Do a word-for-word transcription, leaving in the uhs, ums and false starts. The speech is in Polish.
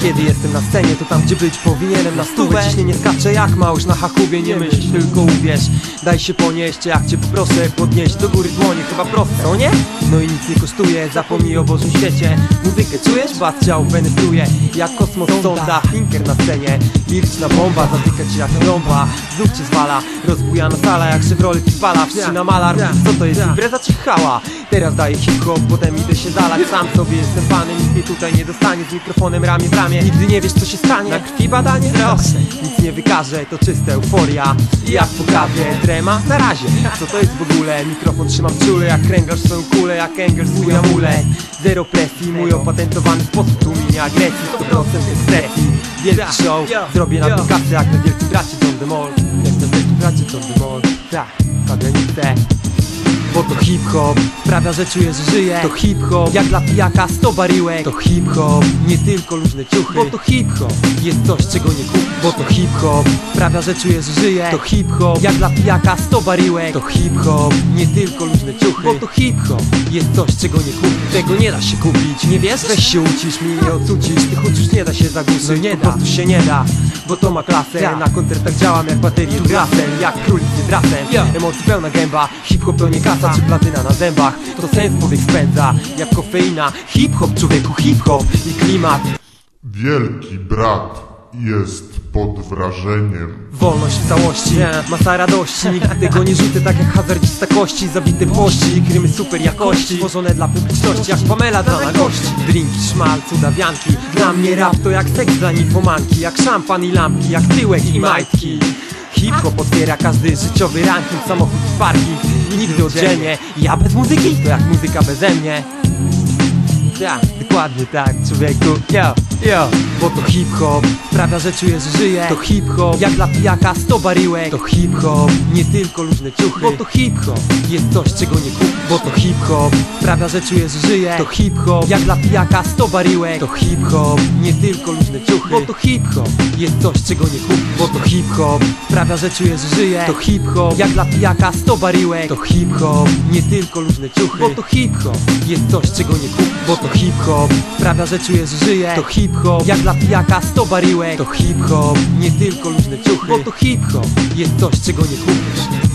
Kiedy jestem na scenie, to tam gdzie być powinienem. Na stówę ciśnienie skacze jak małyż na Hakubie. Nie myśl, tylko uwierz, daj się ponieść. Jak cię poproszę podnieść do góry dłonie, chyba proste, co nie? No i nic nie kosztuje, zapomnij o Bożym świecie. Muzykę czujesz? Bas ciał penetruje jak kosmos sonda. Linker na scenie, liryczna bomba, zatyka cię jak trąba. Znów cię zwala, rozbujana sala jak Chevrolet i fala. Wszczyna malar, co to jest impreza czy chała? Teraz daję hip-hop, potem idę się zalać. Sam sobie jestem panem, nikt mnie tutaj nie dostanie. Z mikrofonem ramię w ramię, nigdy nie wiesz co się stanie. Na krwi badanie? Proszę, nic nie wykaże, to czysta euforia. I jak po kawie, trema? Na razie. Co to jest w ogóle? Mikrofon trzymam czule, jak kręgasz swoją kulę, jak Engels swój amulet. Zero presji, mój opatentowany sposób tłumienia agresji. sto procent ekspresji, wielki show. Zrobię na to kasę jak na wielkim bracie John the Mall. Jak na wielkim bracie John the Mall. Tak, Fabianice. Bo to hip-hop sprawia, że czuję, że żyję. To hip-hop, jak dla pijaka sto baryłek. To hip-hop, nie tylko luźne ciuchy. Bo to hip-hop, jest coś czego nie kupisz. Bo to hip-hop sprawia, że czuję, że żyję. To hip-hop, jak dla pijaka sto baryłek. To hip-hop, nie tylko luźne ciuchy. Bo to hip-hop, jest coś czego nie kupisz. Tego nie da się kupić, nie wiesz? Weź się ucisz, mi nie ocucisz. Tych uczuć nie da się zagłuszyć, no nie po prostu się nie da. Bo to ma klasę, na koncertach działam jak baterię grasem. Jak królik z drasem, emocji pełna gęba. Hip-hop to nie kasa czy platyna na zębach. To sens powiek spędza, jak kofeina. Hip-hop, człowieku, hip-hop i klimat. Wielki brat jest pod wrażeniem. Wolność w całości, masa radości. Nigdy tego nie rzucę tak jak hazardzista kości. Zabite pości, krymy super jakości, tworzone dla publiczności jak Pamela dla na gości. Drinki, szmal, cudawianki. Dla mnie rap to jak seks dla nifomanki. Jak szampan i lampki, jak tyłek i majtki. Hip-hop otwiera każdy życiowy ranking. Samochód i parking i nigdy oddzielnie. Ja bez muzyki to jak muzyka beze mnie. Ja, dokładnie tak, człowieku. Yo, yo. Bo to hip-hop sprawia, że czuję, że żyję. To hip-hop, jak dla pijaka sto baryłek. To hip-hop, nie tylko luźne ciuchy. Bo to hip-hop, jest coś czego nie kupisz. Bo to hip-hop sprawia, że czuję, że żyję. To hip-hop, jak dla pijaka sto baryłek. To hip-hop, nie tylko luźne ciuchy. Bo to hip-hop, jest coś czego nie kupisz. Bo to hip-hop sprawia, że czuję, że żyję. To hip-hop, jak dla pijaka sto baryłek. To hip-hop, nie tylko luźne ciuchy. Bo to hip-hop, jest coś czego nie kupisz. Bo to hip-hop sprawia, że czuję, że żyję. To hip-hop, jak dla pijaka sto baryłek. To hip-hop, nie tylko luźne ciuchy. Bo to hip-hop, jest coś czego nie kupisz.